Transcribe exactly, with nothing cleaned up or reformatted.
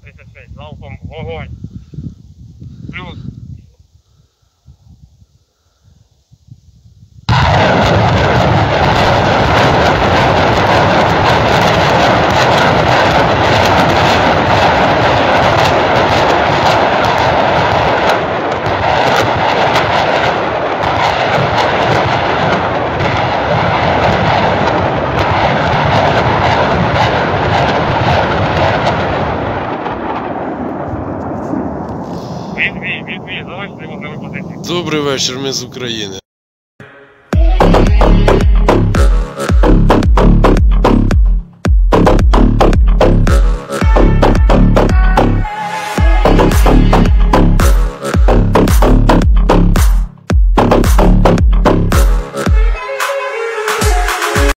тридцять шість, залпом вогонь. Плюс. Відбій, відбій, залиште вогневу позицію. Добрий вечір, ми з України.